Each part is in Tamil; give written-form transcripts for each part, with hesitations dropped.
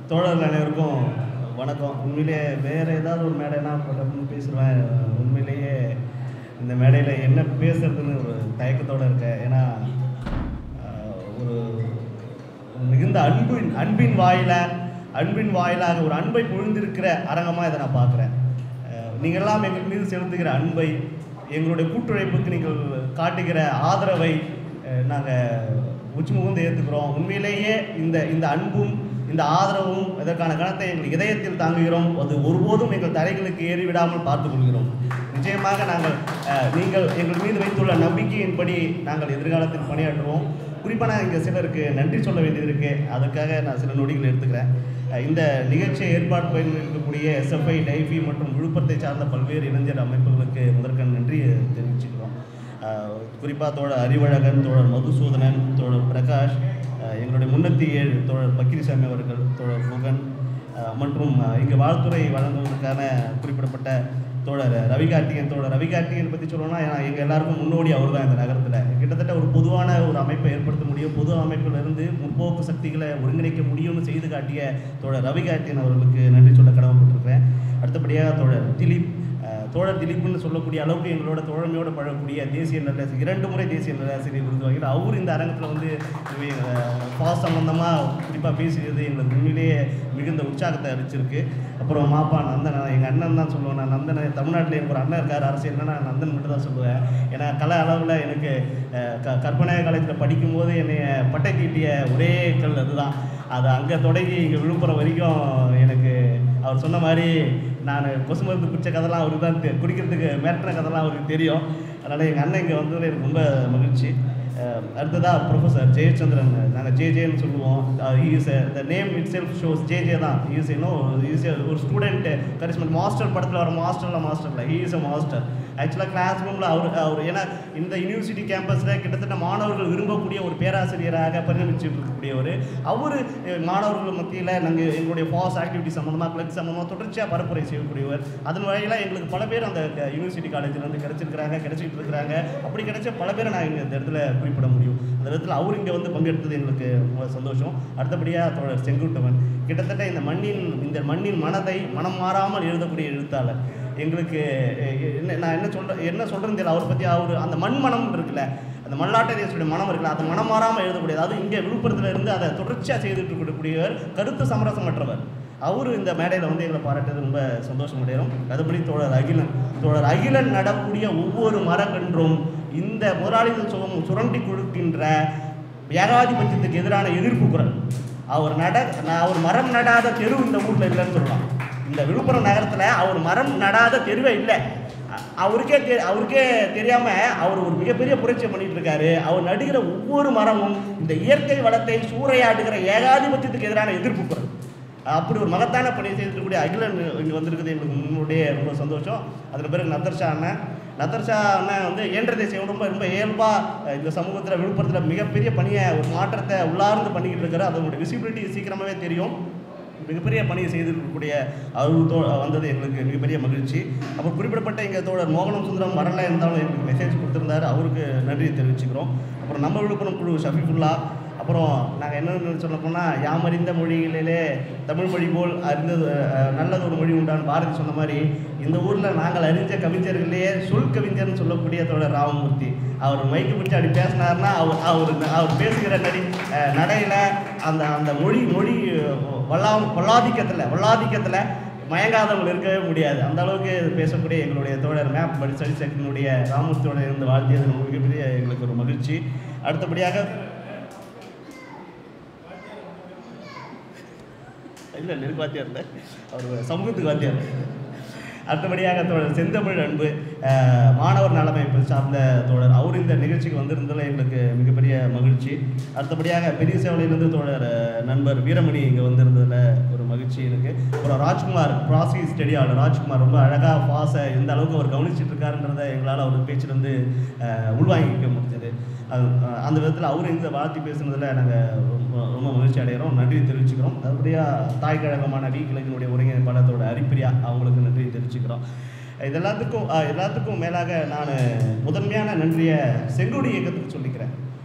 தோழர்கள் அனைவருக்கும் வணக்கம். உண்மையிலேயே வேறு ஏதாவது ஒரு மேடைனா பேசுவேன். உண்மையிலேயே இந்த மேடையில் என்ன பேசுறதுன்னு ஒரு தயக்கத்தோடு இருக்கேன். ஏன்னா ஒரு மிகுந்த அன்பின் வாயிலாக ஒரு அன்பை பொழிந்திருக்கிற அரங்கமாக இதை நான் பார்க்குறேன். நீங்கள்லாம் எங்கள் மீது செலுத்துகிற அன்பை, எங்களுடைய கூட்டுழைப்புக்கு நீங்கள் காட்டுகிற ஆதரவை நாங்கள் உச்சிமுகந்து ஏற்றுக்கிறோம். உண்மையிலேயே இந்த அன்பும் இந்த ஆதரவும் இதற்கான கணத்தை எங்கள் இதயத்தில் தாங்குகிறோம். அது ஒருபோதும் எங்கள் தலைகளுக்கு ஏறிவிடாமல் பார்த்துக் கொள்கிறோம். நிச்சயமாக நீங்கள் எங்கள் மீது வைத்துள்ள நம்பிக்கையின்படி நாங்கள் எதிர்காலத்தில் பணியாற்றுவோம். குறிப்பாக நான் இங்கே சிலருக்கு நன்றி சொல்ல வேண்டியது இருக்குது. அதுக்காக நான் சில நொடிகள் எடுத்துக்கிறேன். இந்த நிகழ்ச்சியை ஏற்பாடு பண்ணியிருக்கக்கூடிய SFI, டைஃபி மற்றும் விழுப்புரத்தை சார்ந்த பல்வேறு இளைஞர் அமைப்புகளுக்கு முதற்கண் நன்றி தெரிவிச்சுக்கிறோம். குறிப்பாக தோழர் அறிவழகன், தோழர் மதுசூதனன், தோழர் பிரகாஷ், எங்களுடைய 307 தோழர் பக்கிரிசாமி அவர்கள், தோழர் முகன் மற்றும் இங்கே வாழ்த்துறை வழங்குவதற்கான குறிப்பிடப்பட்ட தோழர் ரவிகார்த்திகன். தோழர் ரவிகார்த்திகன் பற்றி சொல்லணும்னா எங்கள் எல்லாருக்கும் முன்னோடி அவர் தான். இந்த நகரத்தில் கிட்டத்தட்ட ஒரு பொதுவான ஒரு அமைப்பை ஏற்படுத்த முடியும், பொது அமைப்பிலிருந்து முற்போக்கு சக்திகளை ஒருங்கிணைக்க முடியும்னு செய்து காட்டிய தோழர் ரவிகார்த்திகன் அவர்களுக்கு நன்றி சொல்ல கடமைப்பட்டிருக்கிறேன். அடுத்தபடியாக தோழர் திலீப்னு சொல்லக்கூடிய அளவுக்கு எங்களோட தோழமையோடு பழகக்கூடிய தேசிய நல்லாசிரியர், 2 முறை தேசிய நல்லாசிரியர் விருது வாங்கினார். அவர் இந்த அரங்கத்தில் வந்து பாஸ் சம்பந்தமாக குறிப்பாக பேசியது எங்களுக்கு உண்மையிலேயே மிகுந்த உற்சாகத்தை அளிச்சிருக்கு. அப்புறம் மாப்பா நந்தன், எங்கள் அண்ணன் தான் சொல்லுவேன். நான் நந்தனை, தமிழ்நாட்டில் எனக்கு ஒரு அண்ணன் இருக்கார் அரசியல்னா நான் நந்தன் மட்டும் தான் சொல்லுவேன். ஏன்னா கலை அளவில் எனக்கு கற்பனை காலேஜில் படிக்கும்போது என்னை பட்டை தீட்டிய ஒரே கல் அதுதான். அது அங்கே தொடங்கி இங்கே விழுப்புரம் வரைக்கும் எனக்கு அவர் சொன்ன மாதிரி நான் கொசு மருந்து குடித்த கதைலாம் அவருக்கு தான் குடிக்கிறதுக்கு மிரட்டின கதைலாம் அவருக்கு தெரியும். அதனால் எங்கள் அண்ணன் இங்கே வந்ததில் எனக்கு ரொம்ப மகிழ்ச்சி. அடுத்ததாக ப்ரொஃபஸர் ஜெயச்சந்திரன், நாங்கள் ஜேஜேன்னு சொல்லுவோம். The name itself shows JJ தான். ஒரு ஸ்டூடெண்ட்டு கரிஸ்மெண்ட் மாஸ்டர் படத்தில் வர மாஸ்டரில் ஹீ இஸ் அ மாஸ்டர். ஆக்சுவலாக கிளாஸ் ரூமில் அவர் ஏன்னா இந்த யூனிவர்சிட்டி கேம்பஸில் கிட்டத்தட்ட மாணவர்கள் விரும்பக்கூடிய ஒரு பேராசிரியராக பரிணமிச்சுட்டு இருக்கக்கூடியவர். அவர் மாணவர்கள் மத்தியில் நாங்கள் எங்களுடைய ஃபாஸ் ஆக்டிவிட்டி சம்மந்தமாக, கிளப் சம்மந்தமாக தொடர்ச்சியாக பரப்புரை செய்யக்கூடியவர். அதன் வகையில் எங்களுக்கு பல பேர் அந்த யூனிவர்சிட்டி காலேஜில் கிடைச்சிட்டு இருக்கிறாங்க. அப்படி கிடைச்ச பல பேரை நான் இங்கே இந்த இடத்துல குறிப்பிட முடியும். அந்த விதத்தில் அவர் இங்கே வந்து பங்கெடுத்தது எங்களுக்கு ரொம்ப சந்தோஷம். அடுத்தபடியாக தோழர் செங்குட்டுவன், கிட்டத்தட்ட இந்த மண்ணின் மனதை மனம் மாறாமல் எழுதக்கூடிய எழுத்தாளர். எங்களுக்கு நான் என்ன சொல்கிறேன்னு தெரியல அவரை பற்றி. அவர் அந்த மனம் இருக்குல்ல, அந்த மல்லாட்டை தேசத்துடைய மனம் இருக்குல்ல, அது மனம் மாறாமல் எழுதக்கூடியது. அது இங்கே விழுப்புரத்தில் இருந்து அதை தொடர்ச்சியாக செய்துட்டு இருக்கக்கூடியவர், கருத்து சமரசமற்றவர். அவர் இந்த மேடையில் வந்து எங்களை பாராட்டுறது ரொம்ப சந்தோஷம் அடைகிறோம். அதுபடி தோழர் அகிலன் நடக்கூடிய ஒவ்வொரு மரக்கன்றும் இந்த முதலாளிகள் சுரண்டி கொடுக்கின்ற ஏகாதிபத்தியத்துக்கு எதிரான எதிர்ப்பு குரல். அவர் மரம் நடாத தெரு இந்த ஊரில் இல்லைன்னு சொல்லலாம். இந்த விழுப்புரம் நகரத்தில் அவர் மரம் நடாத தெருவே இல்லை. அவருக்கே தெரியாமல் அவர் ஒரு மிகப்பெரிய புரட்சியை பண்ணிட்டு இருக்காரு. அவர் நடுகிற ஒவ்வொரு மரமும் இந்த இயற்கை வளத்தை சூறையாடுகிற ஏகாதிபத்தியத்துக்கு எதிரான எதிர்ப்பு குரல். அப்படி ஒரு மகத்தான பணியை செய்திருக்கக்கூடிய அகிலன் இங்கே வந்திருக்குது எங்களுக்கு முன்னுடைய ரொம்ப சந்தோஷம். அதில் பிறகு நதர்ஷா அண்ணன் வந்து இயன்ற தேசியம் ரொம்ப ரொம்ப இயல்பாக இந்த சமூகத்தில் விழுப்புரத்தில் மிகப்பெரிய பணியை, ஒரு மாற்றத்தை உள்ளார்ந்து பண்ணிக்கிட்டு இருக்கிறார். அதனுடைய விசிபிலிட்டி சீக்கிரமாகவே தெரியும். மிகப்பெரிய பணியை செய்திருக்கக்கூடிய அவர் வந்தது எங்களுக்கு மிகப்பெரிய மகிழ்ச்சி. அப்புறம் குறிப்பிடப்பட்ட எங்கள் தோழர் மோகனம் சுந்தரம் வரல இருந்தாலும் எங்களுக்கு மெசேஜ் கொடுத்துருந்தார். அவருக்கு நன்றி தெரிவிச்சுக்கிறோம். அப்புறம் நம்ம விழுப்புரம் குழு ஷஃபிகுல்லா. அப்புறம் நாங்கள் என்னென்னு சொல்ல போனால், யாமறிந்த மொழிகளிலே தமிழ் மொழி போல் நல்லது ஒரு மொழி உண்டான்னு பாரதி சொன்ன மாதிரி, இந்த ஊரில் நாங்கள் அறிஞ்ச கவிஞர்களையே சொல் கவிஞர்னு சொல்லக்கூடிய தோழர் ராமமூர்த்தி. அவர் மைக்கு பிடிச்சி அப்படி பேசினார்னா அவர் பேசுகிற நடையில் அந்த மொழி வல்லாதிக்கத்தில் மயங்காதவங்க இருக்கவே முடியாது. அந்த அளவுக்கு பேசக்கூடிய எங்களுடைய தோழர் மேப் ஸ்டடி செக்ஷனுடைய ராமமூர்த்தியோட இருந்து வாழ்த்தியது மிகப்பெரிய எங்களுக்கு ஒரு மகிழ்ச்சி. அடுத்தபடியாக இல்லை நெருக்கு வாத்தியார் இல்லை, அவர் சமூகத்துக்கு வாத்தியார். அடுத்தபடியாக தோழர் செந்தமிழ் அன்பு, மாணவர் நலமைப்பு சார்ந்த தோழர், அவர் இந்த நிகழ்ச்சிக்கு வந்திருந்ததில் எங்களுக்கு மிகப்பெரிய மகிழ்ச்சி. அடுத்தபடியாக பெரிய சேவலையிலிருந்து தோழர் நண்பர் வீரமணி இங்கே வந்திருந்ததில் ஒரு மகிழ்ச்சி இருக்குது. அப்புறம் ராஜ்குமார், ப்ராசி ஸ்டடியாளர் ராஜ்குமார், ரொம்ப அழகாக ஃபாஸை எந்த அளவுக்கு அவர் கவனிச்சுட்டு இருக்காருன்றதை எங்களால் அவர் பேச்சிலிருந்து உள்வாங்கிக்க முடிஞ்சது. அந்த விதத்தில் அவர் இந்த வாழ்த்தி பேசுனதில் நாங்கள் ரொம்ப மகிழ்ச்சி அடைகிறோம், நன்றி தெரிவிச்சுக்கிறோம். அதுபடியாக தாய் கழகமான கிழக்கினுடைய ஒருங்கிணைப்பாளத்தோட அரிப்பிரியா, அவங்களுக்கு நன்றி தெரிவிச்சுக்கிறோம். இது எல்லாத்துக்கும் மேலாக நான் முதன்மையான நன்றியை செங்கோடி இயக்கத்துக்கு சொல்லிக்கிறேன்.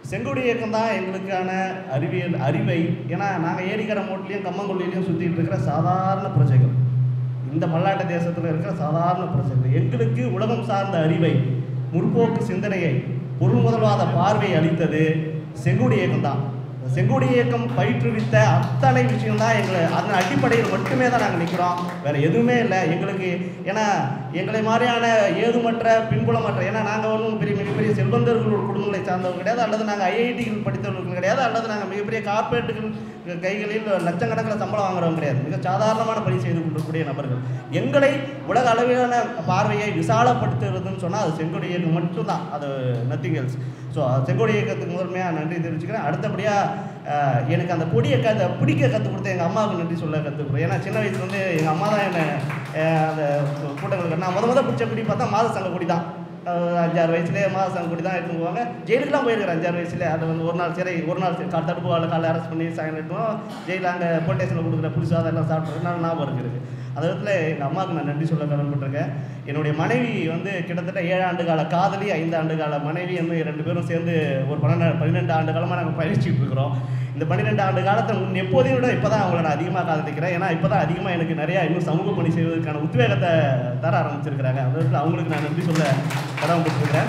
செங்கோடி இயக்கம் தான் எங்களுக்கான அறிவை. ஏன்னா நாங்கள் ஏரிக்கரை மோட்லேயும் கம்மங்கொல்லிலையும் சுற்றிட்டு இருக்கிற சாதாரண பிரஜைகள், இந்த மல்லாட்ட தேசத்தில் இருக்கிற சாதாரண பிரஜைகள். எங்களுக்கு உலகம் சார்ந்த அறிவை, முற்போக்கு சிந்தனையை, பொருள் முதல்வாத பார்வை அளித்தது செங்கோடி இயக்கம் தான். செங்கோடி இயக்கம் பயிற்றுவித்த அத்தனை விஷயம்தான் அதன் அடிப்படையில் மட்டுமே தான் நாங்கள் நிற்கிறோம், வேறு எதுவுமே இல்லை எங்களுக்கு. ஏன்னா எங்களை மாதிரியான ஏதுமற்ற பின்புலமற்ற, ஏன்னா நாங்கள் ஒன்றும் மிகப்பெரிய செல்வந்தர்கள் குடும்பங்களை சார்ந்தவர்கள் கிடையாது, அல்லது நாங்கள் ஐஐடிகள் படித்தவர்கள் கிடையாது, அல்லது நாங்கள் மிகப்பெரிய கார்பரேட்டுகள் கைகளில் லட்சக்கணக்கில் சம்பளம் வாங்குறவங்க கிடையாது. மிக சாதாரணமான பணி செய்து கொண்டிருக்கக்கூடிய நபர்கள். எங்களை உலக அளவிலான பார்வையை விசாலப்படுத்துறதுன்னு சொன்னால் அது செங்கோடி இயக்கம் மட்டும்தான், அது நத்திங் எல்ஸ். ஸோ செங்கோடி இயக்கத்துக்கு முதன்மையாக நன்றி தெரிவிச்சுக்கிறேன். அடுத்தபடியாக எனக்கு அந்த கொடியை பிடிக்க கற்றுக் கொடுத்த எங்கள் அம்மாவுக்கு நன்றி சொல்ல கற்றுக்கிறேன். ஏன்னா சின்ன வயசுலேருந்து எங்கள் அம்மா தான் என்னை அந்த கூட்டங்களுக்கு, நான் முத பிடிச்ச கொடி பார்த்தா மாத சங்க கொடி தான். 5-6 வயசுலேயே மாத சங்க கொடி தான் எடுத்துன்னு போவாங்க. ஜெயிலுக்குலாம் போயிருக்கிறேன் 5-6 வயசுலேயே. அது வந்து ஒரு நாள் தடுப்பு காலை அரெஸ்ட் பண்ணி சாயங்காலம் எடுத்துவோம் ஜெயிலில் அங்கே போலீஸ் ஸ்டேஷனில் கொடுக்குற புதுசாக அதெல்லாம் சாப்பிட்றது நான் ஞாபகம் இருக்குது. அந்த விதத்தில் எங்கள் அம்மாவுக்கு நான் நன்றி சொல்ல கடமைப்பட்டிருக்கேன். என்னுடைய மனைவி வந்து கிட்டத்தட்ட 7 ஆண்டு கால காதலி, 5 ஆண்டு கால மனைவி வந்து 2 பேரும் சேர்ந்து ஒரு 12 ஆண்டு காலமாக நாங்கள் பயணிச்சுட்டு இருக்கிறோம். இந்த 12 ஆண்டு காலத்தை எப்போதையும் விட இப்போ தான் அவங்கள நான் அதிகமாக காதலிக்கிறேன். ஏன்னா இப்போ தான் அதிகமாக எனக்கு நிறையா இன்னும் சமூக பணி செய்வதற்கான உத்வேகத்தை தர ஆரம்பிச்சிருக்கிறாங்க. அந்த விதத்தில் அவங்களுக்கு நான் நன்றி சொல்ல கடமைப்பட்டிருக்கிறேன்.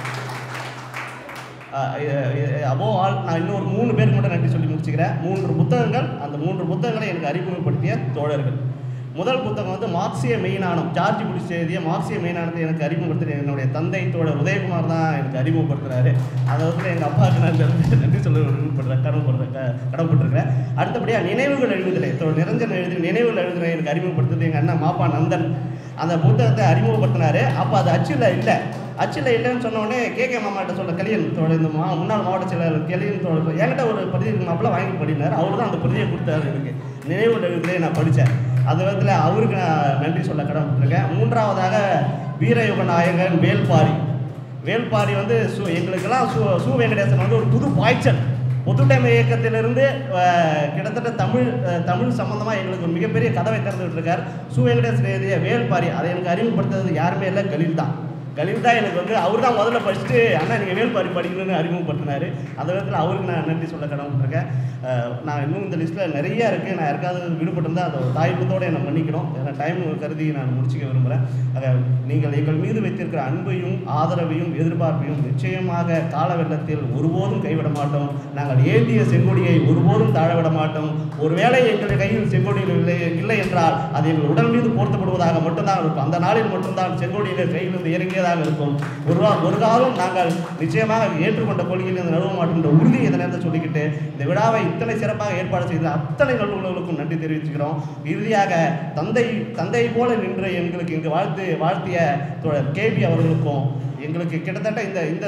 அபோவ் ஆல் நான் இன்னொரு 3 பேருக்கு மட்டும் நன்றி சொல்லி முடிச்சுக்கிறேன். 3 புத்தகங்கள், அந்த 3 புத்தகங்களை எனக்கு அறிமுகப்படுத்திய தோழர்கள். முதல் புத்தகம் வந்து மார்க்சிய மெய்ஞானம், ஜார்ஜ் புஷ் எழுதிய மார்க்சிய மெய்ஞானத்தை எனக்கு அறிமுகப்படுத்தின என்னுடைய தந்தை தோழர் உதயகுமார் தான் எனக்கு அறிமுகப்படுத்துகிறாரு. அதை வந்து எங்கள் அப்பாவுக்கு நான் நன்றி சொல்ல கடமைப்பட்டிருக்கிறேன். அடுத்தபடியாக நினைவுகள் எழுதுதலை நிரஞ்சன் எழுதி நினைவுகள் எழுதுதலை எனக்கு அறிமுகப்படுத்துறது எங்கள் அண்ணன் மாப்பா நந்தன். அந்த புத்தகத்தை அறிமுகப்படுத்தினார். அப்போ அது அச்சில் இல்லைன்னு சொன்னோடனே கேகே மாமாட்ட சொல்ல கலியன் தோழர், இந்த முன்னாள் மாவட்ட செயலாளர் கலியன் தோழர் என்கிட்ட ஒரு பிரதி மாப்பிள்ள வாங்கி படினார். அவர் தான் அந்த பிரதியை கொடுத்தாரு எனக்கு. நினைவுகள் எழுதுதலை நான் படித்தேன். அந்த விதத்தில் அவருக்கு நான் நன்றி சொல்ல கடமைப்பட்டிருக்கேன். 3ஆவதாக வீரயுக நாயகன் வேல்பாரி வந்து எங்களுக்கெல்லாம் சு வெங்கடேசன் வந்து ஒரு புது பாய்ச்சல். ஒத்துழைமை இயக்கத்திலிருந்து கிட்டத்தட்ட தமிழ் சம்பந்தமாக எங்களுக்கு ஒரு மிகப்பெரிய கதவை திறந்துகிட்டு இருக்கார். சு வெங்கடேசன் எழுதிய வேல்பாரி அதை எனக்கு அறிமுகப்படுத்துறது யாருமே இல்லை, கலீல் தான் எனக்கு வந்து அவர் தான் முதல்ல படிச்சுட்டு அண்ணா நீங்கள் வேல்பாரி படிக்கணும்னு அறிமுகப்படுத்தினார். அந்த விதத்தில் அவருக்கு நான் நன்றி சொல்ல கடமைப்பட்டிருக்கேன். நான் இன்னும் இந்த லிஸ்ட்டில் நிறையா இருக்குது. நான் யாருக்காவது விடுபட்டிருந்தால் அதை தாய்ப்பத்தோடு என்னை மன்னிக்கணும். ஏன்னா டைம் கருதி நான் முடிச்சிக்க விரும்புகிறேன். நீங்கள் எங்கள் மீது வைத்திருக்கிற அன்பையும் ஆதரவையும் எதிர்பார்ப்பையும் நிச்சயமாக கால வெள்ளத்தில் ஒருபோதும் கைவிட மாட்டோம். நாங்கள் ஏந்திய செங்கொடியை ஒருபோதும் தாழவிட மாட்டோம். ஒருவேளை எங்கள் கையில் செங்கொடியில் இல்லை என்றால் அது எங்கள் உடல் மீது போர்த்தப்படுவதாக மட்டும்தான் இருக்கும். அந்த நாளில் மட்டும்தான் செங்கொடியில் கையிலிருந்து இறங்கியதாக இருக்கும். ஒரு காலம் நாங்கள் நிச்சயமாக ஏற்றுக்கொண்ட கொள்கையில் இருந்து நழுவ மாட்டோம் என்ற உறுதி இந்த நேரத்தில் சொல்லிக்கிட்டு இந்த விழாவை இத்தனை சிறப்பாக ஏற்பாடு செய்த அத்தனை நல்லுறவுகளுக்கும் நன்றி தெரிவிச்சுக்கிறோம். இறுதியாக தந்தை போல நின்று எங்களுக்கு இங்கு வாழ்த்திய தோழர் கேபி அவர்களுக்கும் எங்களுக்கு கிட்டத்தட்ட இந்த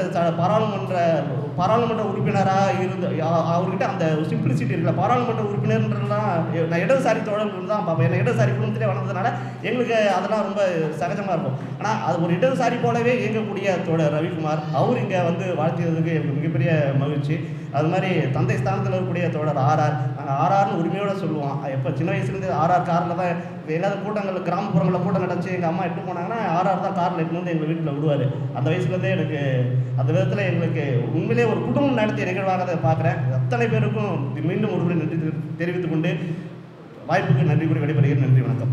பாராளுமன்ற உறுப்பினராக இருந்து அவர்கிட்ட அந்த சிம்பிளிசிட்டி இருக்குல்ல, பாராளுமன்ற உறுப்பினர்ன்றலாம் நான் இடதுசாரி தோழர்கள் தான் பார்ப்பேன். ஏன்னா இடதுசாரி குடும்பத்திலே வளர்ந்ததுனால எங்களுக்கு அதெல்லாம் ரொம்ப சகஜமாக இருக்கும். ஆனால் அது ஒரு இடதுசாரி போலவே இயங்கக்கூடிய தோழர் ரவிக்குமார் அவர் இங்கே வந்து வாழ்த்தியதுக்கு எனக்கு மிகப்பெரிய மகிழ்ச்சி. அது மாதிரி தந்தை ஸ்தானத்தில் இருக்கக்கூடிய தோழர் நாங்கள் ஆர்ஆர்னு உரிமையோடு சொல்லுவோம். எப்போ சின்ன வயசுலேருந்து ஆர்ஆர் காரில் தான் எல்லாரும் கூட்டங்கள் கிராமப்புறங்களில் கூட்டம் கிடச்சி எங்கள் அம்மா எட்டு போனாங்கன்னா ஆர்ஆர் தான் காரில் எட்டு வந்து எங்கள் வீட்டில் விடுவார். அந்த வயசுலேருந்தே எனக்கு அந்த விதத்தில் எங்களுக்கு உண்மையிலே ஒரு குடும்பம் நடத்திய நிகழ்வாக அதை பார்க்குறேன். அத்தனை பேருக்கும் மீண்டும் ஒருமுறை நன்றி தெரிவித்துக் கொண்டு வாய்ப்புக்கு நன்றி கூறி விடைபெறுகிறேன். நன்றி, வணக்கம்.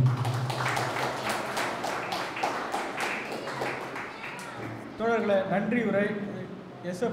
தோழர்களே, நன்றி உரை எஸ்.